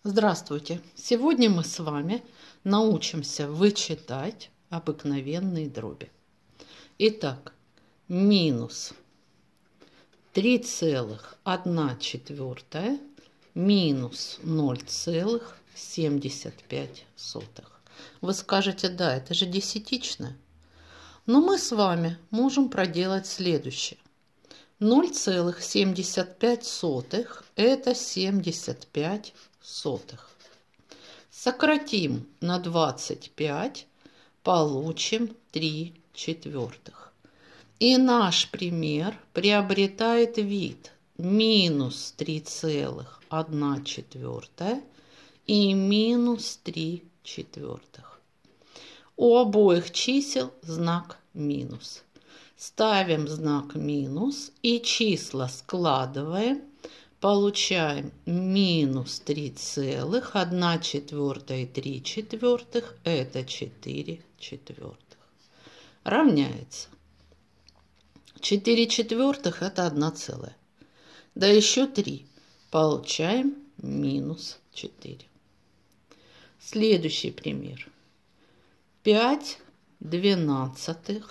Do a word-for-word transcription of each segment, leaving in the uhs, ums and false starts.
Здравствуйте! Сегодня мы с вами научимся вычитать обыкновенные дроби. Итак, минус три целых одна четвертая минус ноль целых семьдесят пять сотых. Вы скажете, да, это же десятичное. Но мы с вами можем проделать следующее. ноль целых семьдесят пять сотых это семьдесят пять сотых. Сократим на двадцать пять, получим три четвертых. И наш пример приобретает вид минус три целых одна четвертая и минус три четвертых. У обоих чисел знак минус. Ставим знак минус и числа складываем. Получаем минус три целых одна четвертая и три четвертых. Это четыре четвертых. Равняется. четыре четвертых это одна целая. Да еще три. Получаем минус четыре. Следующий пример. пять двенадцатых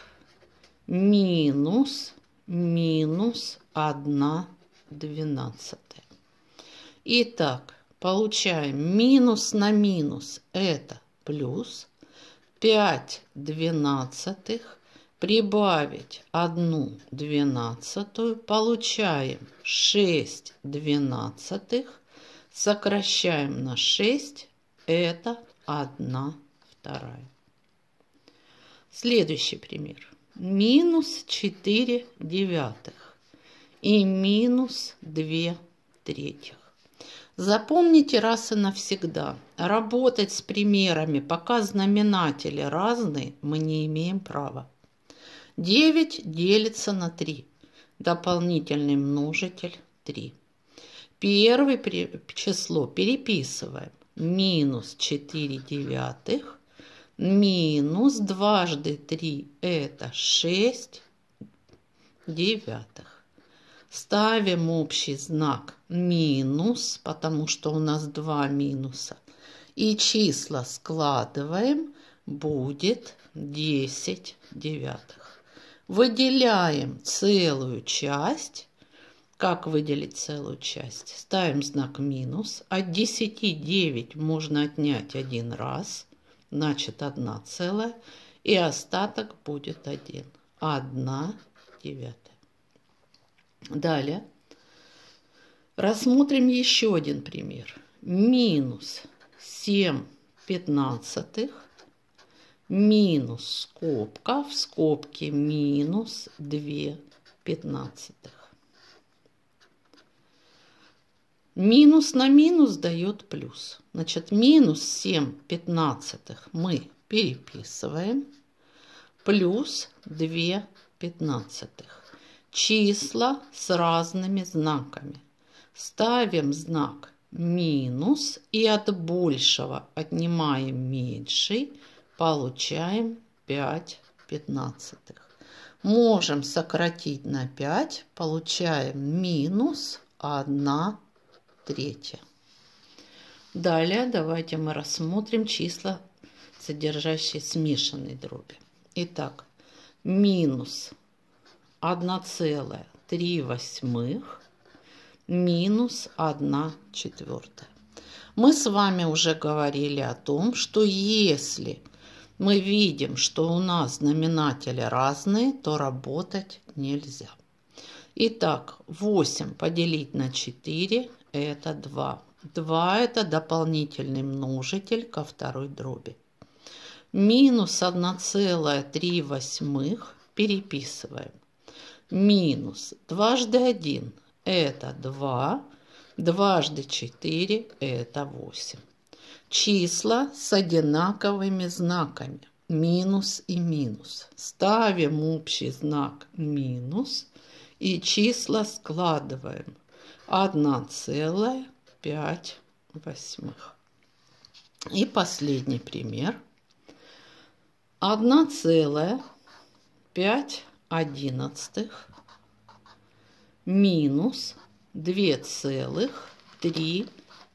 минус минус одна двенадцатая. Итак, получаем минус на минус это плюс. пять двенадцатых прибавить одну двенадцатую. Получаем шесть двенадцатых. Сокращаем на шесть. Это одна вторая. Следующий пример. Минус четыре девятых и минус две третьих. Запомните раз и навсегда. Работать с примерами, пока знаменатели разные, мы не имеем права. девять делится на три. Дополнительный множитель три. Первое число переписываем. Минус четыре девятых. Минус дважды три это шесть девятых. Ставим общий знак минус, потому что у нас два минуса. И числа складываем, будет десять девятых. Выделяем целую часть. Как выделить целую часть? Ставим знак минус. От десяти девять можно отнять один раз. Значит, одна целая. И остаток будет один. одна девятая. Далее рассмотрим еще один пример. Минус семь пятнадцатых минус скобка, в скобке минус две пятнадцатых. Минус на минус дает плюс. Значит, минус семь пятнадцатых мы переписываем. Плюс две пятнадцатых. Числа с разными знаками. Ставим знак минус и от большего отнимаем меньший. Получаем пять пятнадцатых. Можем сократить на пять. Получаем минус одна третья. Далее давайте мы рассмотрим числа, содержащие смешанные дроби. Итак, минус одна целая три восьмых минус одна четвертая. Мы с вами уже говорили о том, что если мы видим, что у нас знаменатели разные, то работать нельзя. Итак, восемь поделить на четыре это два. два это дополнительный множитель ко второй дроби. Минус одна целая три восьмых переписываем. Минус дважды один это два. Дважды четыре это восемь. Числа с одинаковыми знаками. Минус и минус. Ставим общий знак минус. И числа складываем. одна целая пять восьмых. И последний пример. одна целая пять одиннадцатых минус две целых три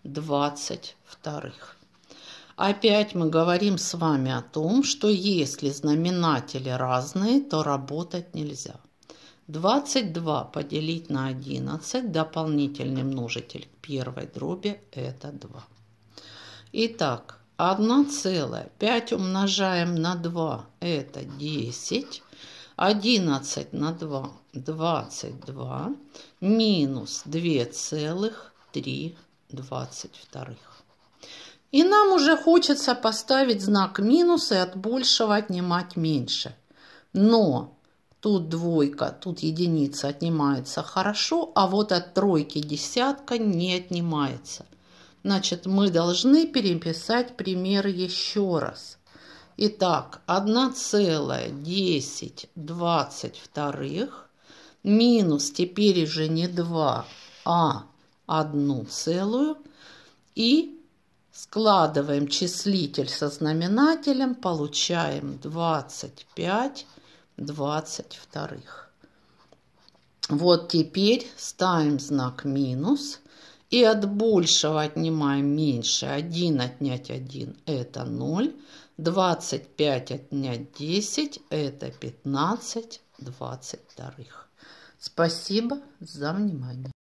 двадцать вторых. Опять мы говорим с вами о том, что если знаменатели разные, то работать нельзя. двадцать два поделить на одиннадцать, дополнительный множитель к первой дроби это два. Итак, одна целая пять умножаем на два это десять. одиннадцать на два двадцать два минус два целых три двадцать вторых. И нам уже хочется поставить знак минус и от большего отнимать меньше. Но тут двойка, тут единица отнимается хорошо, а вот от тройки десятка не отнимается. Значит, мы должны переписать пример еще раз. Итак, одна целая десять двадцать вторых минус теперь уже не два, а одну целую. И складываем числитель со знаменателем, получаем двадцать пять двадцать вторых. Вот теперь ставим знак минус. И от большего отнимаем меньше. один отнять один это ноль. двадцать пять отнять десять это пятнадцать двадцать вторых. Спасибо за внимание.